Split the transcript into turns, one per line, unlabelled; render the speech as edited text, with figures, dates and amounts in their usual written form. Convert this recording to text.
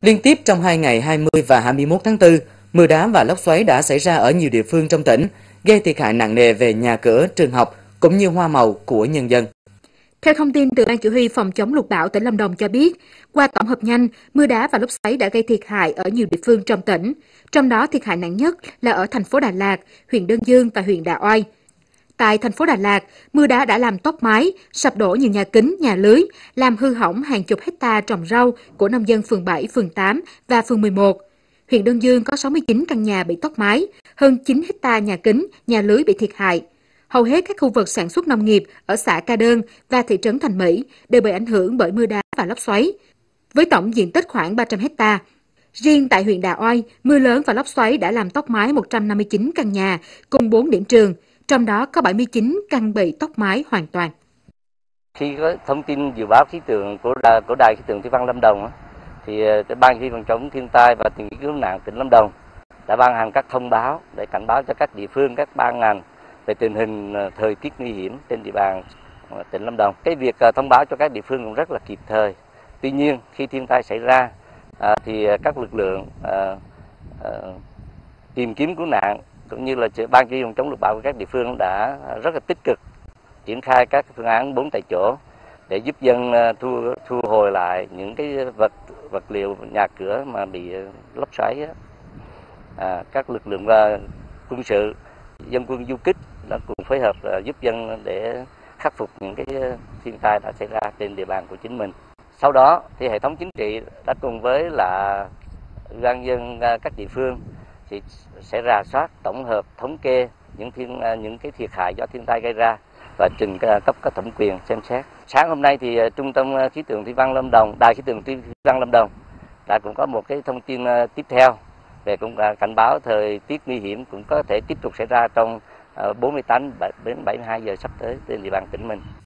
Liên tiếp trong 2 ngày 20 và 21 tháng 4, mưa đá và lốc xoáy đã xảy ra ở nhiều địa phương trong tỉnh, gây thiệt hại nặng nề về nhà cửa, trường học cũng như hoa màu của nhân dân.
Theo thông tin từ Ban Chỉ huy Phòng chống lụt bão tỉnh Lâm Đồng cho biết, qua tổng hợp nhanh, mưa đá và lốc xoáy đã gây thiệt hại ở nhiều địa phương trong tỉnh. Trong đó thiệt hại nặng nhất là ở thành phố Đà Lạt, huyện Đơn Dương và huyện Đạ Oai. Tại thành phố Đà Lạt, mưa đá đã làm tốc mái, sập đổ nhiều nhà kính, nhà lưới, làm hư hỏng hàng chục hecta trồng rau của nông dân phường 7, phường 8 và phường 11. Huyện Đơn Dương có 69 căn nhà bị tốc mái, hơn 9 hecta nhà kính, nhà lưới bị thiệt hại. Hầu hết các khu vực sản xuất nông nghiệp ở xã Ca Đơn và thị trấn Thành Mỹ đều bị ảnh hưởng bởi mưa đá và lốc xoáy, với tổng diện tích khoảng 300 hecta. Riêng tại huyện Đạ Oai, mưa lớn và lốc xoáy đã làm tốc mái 159 căn nhà cùng 4 điểm trường, trong đó có 79 căn bị tốc mái hoàn toàn.
Khi có thông tin dự báo khí tượng của Đài khí tượng thủy văn Lâm Đồng, thì Ban Chỉ huy phòng chống thiên tai và tìm kiếm cứu nạn tỉnh Lâm Đồng đã ban hành các thông báo để cảnh báo cho các địa phương, các ban ngành về tình hình thời tiết nguy hiểm trên địa bàn tỉnh Lâm Đồng. Cái việc thông báo cho các địa phương cũng rất là kịp thời. Tuy nhiên, khi thiên tai xảy ra thì các lực lượng tìm kiếm cứu nạn cũng như là Ban Chỉ huy phòng chống lụt bão của các địa phương đã rất là tích cực triển khai các phương án 4 tại chỗ để giúp dân thu hồi lại những cái vật liệu nhà cửa mà bị lốc xoáy. Các lực lượng quân sự, dân quân du kích đã cùng phối hợp giúp dân để khắc phục những cái thiên tai đã xảy ra trên địa bàn của chính mình. Sau đó thì hệ thống chính trị đã cùng với là Ủy ban nhân dân các địa phương thì sẽ rà soát, tổng hợp, thống kê những cái thiệt hại do thiên tai gây ra và trình cấp có thẩm quyền xem xét. Sáng hôm nay thì Trung tâm khí tượng thủy văn Lâm Đồng, Đài khí tượng thủy văn Lâm Đồng đã cũng có một cái thông tin tiếp theo về cũng cảnh báo thời tiết nguy hiểm cũng có thể tiếp tục xảy ra trong 48 đến 72 giờ sắp tới trên địa bàn tỉnh mình.